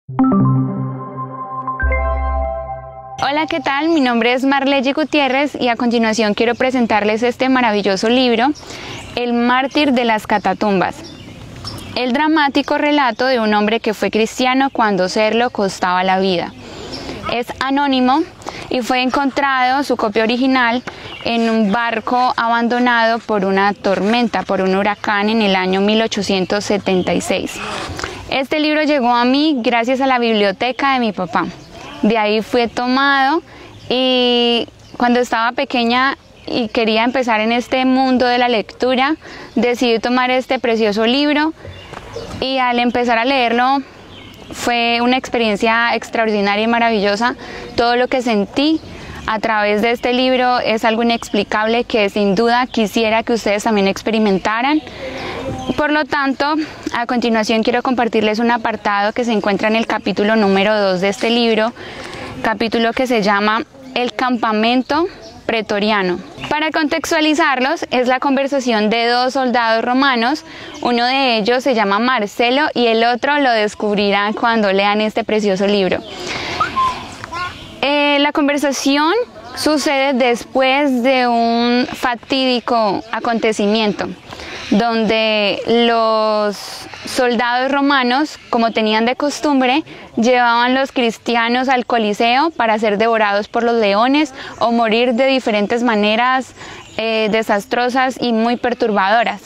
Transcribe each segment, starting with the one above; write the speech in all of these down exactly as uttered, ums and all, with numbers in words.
Hola, ¿qué tal? Mi nombre es Marleye Gutiérrez y a continuación quiero presentarles este maravilloso libro, El mártir de las catatumbas. El dramático relato de un hombre que fue cristiano cuando serlo costaba la vida. Es anónimo y fue encontrado su copia original en un barco abandonado por una tormenta, por un huracán en el año mil ochocientos setenta y seis. Este libro llegó a mí gracias a la biblioteca de mi papá. De ahí fue tomado y cuando estaba pequeña y quería empezar en este mundo de la lectura, decidí tomar este precioso libro y al empezar a leerlo fue una experiencia extraordinaria y maravillosa. Todo lo que sentí a través de este libro es algo inexplicable que sin duda quisiera que ustedes también experimentaran. Por lo tanto, a continuación quiero compartirles un apartado que se encuentra en el capítulo número dos de este libro, capítulo que se llama El campamento pretoriano. Para contextualizarlos, es la conversación de dos soldados romanos. Uno de ellos se llama Marcelo y el otro lo descubrirán cuando lean este precioso libro. Eh, la conversación sucede después de un fatídico acontecimiento donde los soldados romanos, como tenían de costumbre, llevaban los cristianos al Coliseo para ser devorados por los leones o morir de diferentes maneras eh, desastrosas y muy perturbadoras.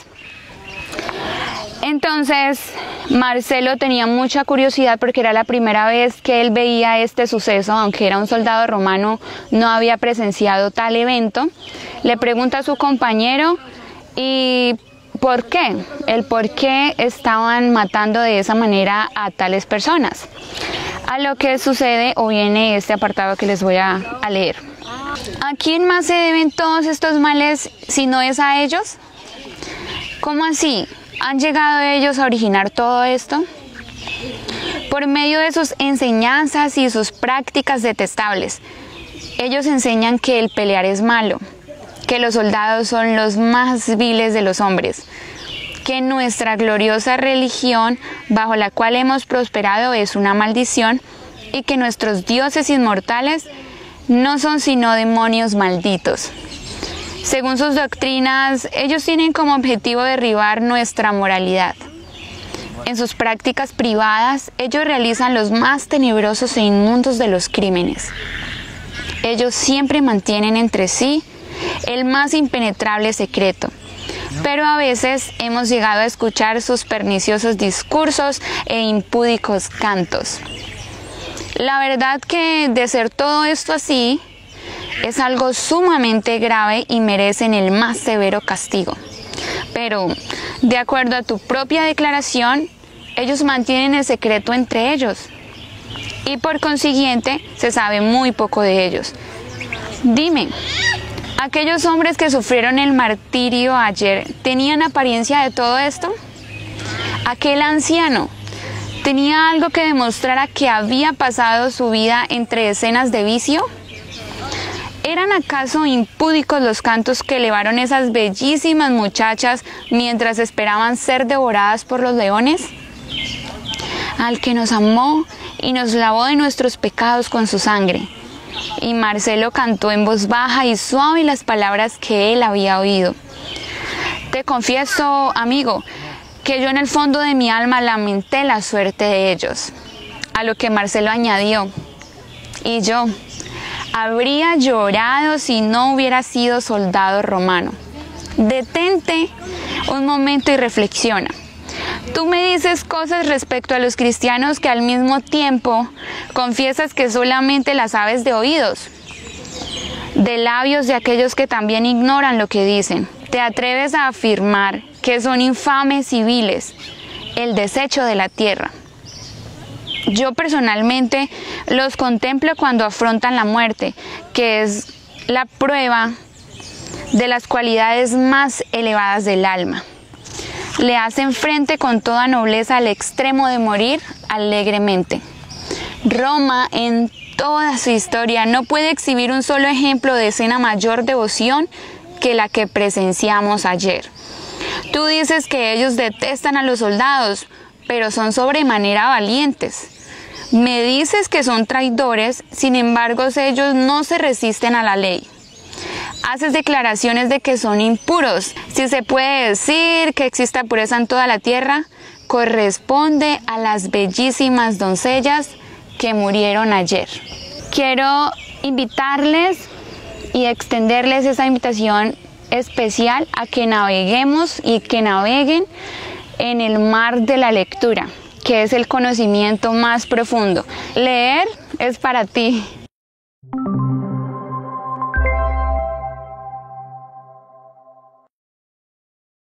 Entonces, Marcelo tenía mucha curiosidad porque era la primera vez que él veía este suceso, aunque era un soldado romano, no había presenciado tal evento. Le pregunta a su compañero y ¿por qué? El por qué estaban matando de esa manera a tales personas. A lo que sucede o viene este apartado que les voy a, a leer. ¿A quién más se deben todos estos males si no es a ellos? ¿Cómo así? ¿Han llegado ellos a originar todo esto? Por medio de sus enseñanzas y sus prácticas detestables. Ellos enseñan que el pelear es malo, que los soldados son los más viles de los hombres, que nuestra gloriosa religión bajo la cual hemos prosperado es una maldición y que nuestros dioses inmortales no son sino demonios malditos. Según sus doctrinas, ellos tienen como objetivo derribar nuestra moralidad. En sus prácticas privadas, ellos realizan los más tenebrosos e inmundos de los crímenes. Ellos siempre mantienen entre sí el más impenetrable secreto, pero a veces hemos llegado a escuchar sus perniciosos discursos e impúdicos cantos. La verdad que de ser todo esto así, es algo sumamente grave y merecen el más severo castigo. Pero, de acuerdo a tu propia declaración, ellos mantienen el secreto entre ellos y por consiguiente se sabe muy poco de ellos. Dime, ¿aquellos hombres que sufrieron el martirio ayer tenían apariencia de todo esto? ¿Aquel anciano tenía algo que demostrara que había pasado su vida entre escenas de vicio? ¿Eran acaso impúdicos los cantos que elevaron esas bellísimas muchachas mientras esperaban ser devoradas por los leones? Al que nos amó y nos lavó de nuestros pecados con su sangre. Y Marcelo cantó en voz baja y suave las palabras que él había oído. Te confieso, amigo, que yo en el fondo de mi alma lamenté la suerte de ellos. A lo que Marcelo añadió, y yo habría llorado si no hubiera sido soldado romano. Detente un momento y reflexiona. Tú me dices cosas respecto a los cristianos que al mismo tiempo confiesas que solamente las sabes de oídos, de labios de aquellos que también ignoran lo que dicen. Te atreves a afirmar que son infames y viles, el desecho de la tierra. Yo personalmente los contemplo cuando afrontan la muerte, que es la prueba de las cualidades más elevadas del alma. Le hacen frente con toda nobleza al extremo de morir alegremente. Roma, en toda su historia, no puede exhibir un solo ejemplo de escena mayor devoción que la que presenciamos ayer. Tú dices que ellos detestan a los soldados, pero son sobremanera valientes. Me dices que son traidores, sin embargo ellos no se resisten a la ley. Haces declaraciones de que son impuros. Si se puede decir que exista pureza en toda la tierra, corresponde a las bellísimas doncellas que murieron ayer. Quiero invitarles y extenderles esa invitación especial a que naveguemos y que naveguen en el mar de la lectura, que es el conocimiento más profundo. Leer es para ti.